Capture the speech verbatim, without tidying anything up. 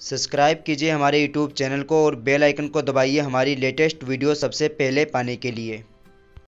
Subscribe कीजिए हमारे YouTube channel को और बेल आइकन को दबाइए हमारी लेटेस्ट वीडियो सबसे पहले पाने के लिए।